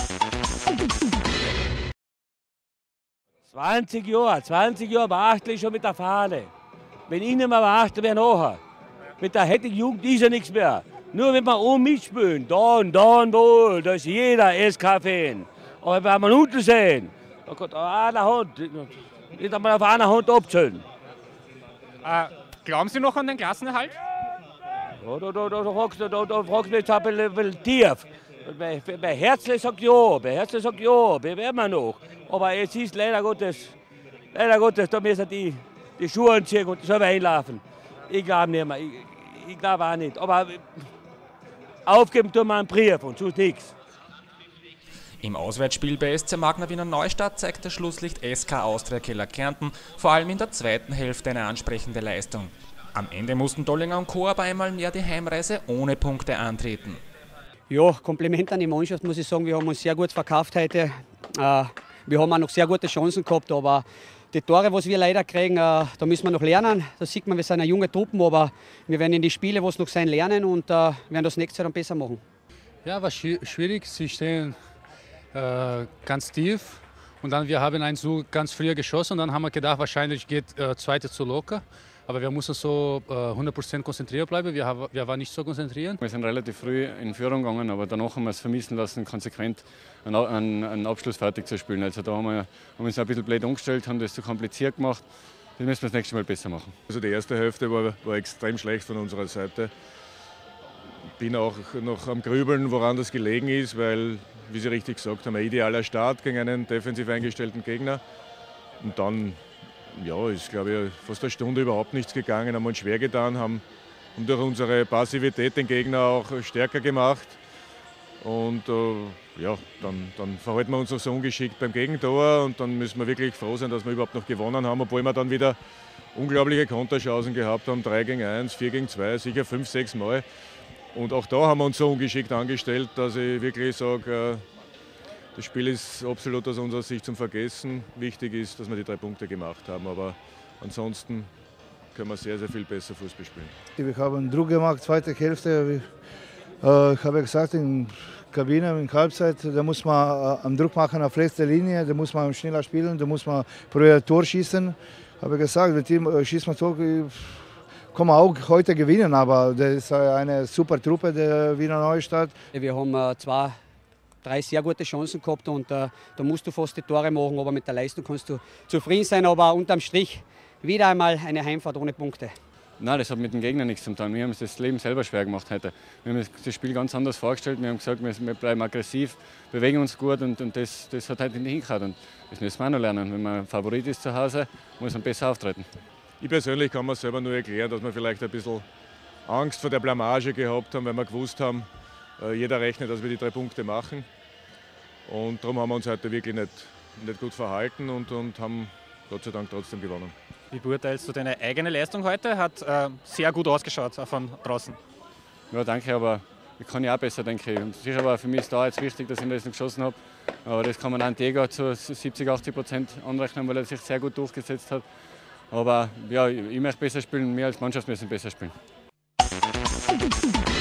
20 Jahre warte ich schon mit der Fahne. Wenn ich nicht mehr warte, wer nachher? Mit der heutigen Jugend ist ja nichts mehr. Nur wenn wir oben mitspielen, dann wohl, da ist jeder SK-Fan. Aber wenn wir unten sehen, da kann einer Hand, nicht einmal auf einer Hand abzählen. Glauben Sie noch an den Klassenerhalt? Ja, da fragst du mich jetzt ein bisschen tief. Bei Herzl sagt ja, wir werden wir noch. Aber es ist leider Gottes, da müssen die Schuhe anziehen und selber einlaufen. Ich glaube nicht mehr, ich glaube auch nicht. Aber aufgeben tun wir einen Brief und sonst nichts. Im Auswärtsspiel bei SC Magna Wiener Neustadt zeigte Schlusslicht SK Austria Keller Kärnten vor allem in der zweiten Hälfte eine ansprechende Leistung. Am Ende mussten Dollinger und Co. aber einmal mehr die Heimreise ohne Punkte antreten. Ja, Kompliment an die Mannschaft, muss ich sagen. Wir haben uns sehr gut verkauft heute. Wir haben auch noch sehr gute Chancen gehabt, aber die Tore, was wir leider kriegen, da müssen wir noch lernen. Da sieht man, wir sind eine junge Truppe, aber wir werden in die Spiele, was noch sein, lernen und werden das nächste Jahr dann besser machen. Ja, war schwierig. Sie stehen ganz tief und dann wir haben einen Zug ganz früh geschossen und dann haben wir gedacht, wahrscheinlich geht zweite zu locker. Aber wir mussten so 100% konzentriert bleiben. Wir waren nicht so konzentriert. Wir sind relativ früh in Führung gegangen, aber danach haben wir es vermissen lassen, konsequent einen Abschluss fertig zu spielen. Also da haben wir uns ein bisschen blöd umgestellt, haben das zu kompliziert gemacht. Das müssen wir das nächste Mal besser machen. Also die erste Hälfte war extrem schlecht von unserer Seite. Bin auch noch am Grübeln, woran das gelegen ist, weil, wie Sie richtig gesagt haben, ein idealer Start gegen einen defensiv eingestellten Gegner. Und dann ist, glaube ich, fast eine Stunde überhaupt nichts gegangen, haben uns schwer getan, haben durch unsere Passivität den Gegner auch stärker gemacht. Und dann verhalten wir uns noch so ungeschickt beim Gegentor und dann müssen wir wirklich froh sein, dass wir überhaupt noch gewonnen haben, obwohl wir dann wieder unglaubliche Konterchancen gehabt haben, 3 gegen 1, 4 gegen 2, sicher 5, 6 Mal. Und auch da haben wir uns so ungeschickt angestellt, dass ich wirklich sage, das Spiel ist absolut aus unserer Sicht zum Vergessen. Wichtig ist, dass wir die 3 Punkte gemacht haben, aber ansonsten können wir sehr, sehr viel besser Fußball spielen. Wir haben Druck gemacht, zweite Hälfte. Ich habe gesagt, in der Kabine, in der Halbzeit, da muss man einen Druck machen auf letzter Linie, da muss man schneller spielen, da muss man pro Tor schießen. Ich habe gesagt, das Team schießt man Tor, kann man auch heute gewinnen, aber das ist eine super Truppe der Wiener Neustadt. Wir haben 3 sehr gute Chancen gehabt und da musst du fast die Tore machen, aber mit der Leistung kannst du zufrieden sein. Aber unterm Strich wieder einmal eine Heimfahrt ohne Punkte. Nein, das hat mit dem Gegner nichts zu tun. Wir haben uns das Leben selber schwer gemacht heute. Wir haben das Spiel ganz anders vorgestellt. Wir haben gesagt, wir bleiben aggressiv, bewegen uns gut und das hat heute nicht hingehauen. Und das müssen wir auch noch lernen. Wenn man Favorit ist zu Hause, muss man besser auftreten. Ich persönlich kann mir selber nur erklären, dass wir vielleicht ein bisschen Angst vor der Blamage gehabt haben, weil wir gewusst haben, jeder rechnet, dass wir die 3 Punkte machen. Und darum haben wir uns heute wirklich nicht gut verhalten und haben Gott sei Dank trotzdem gewonnen. Wie beurteilst du deine eigene Leistung heute? Hat sehr gut ausgeschaut von draußen. Ja, danke, aber ich kann ja auch besser, denke ich. Und sicher war für mich ist da jetzt wichtig, dass ich das noch geschossen habe. Aber das kann man an Diego zu 70-80% anrechnen, weil er sich sehr gut durchgesetzt hat. Aber ja, ich möchte besser spielen, wir als Mannschaft müssen besser spielen.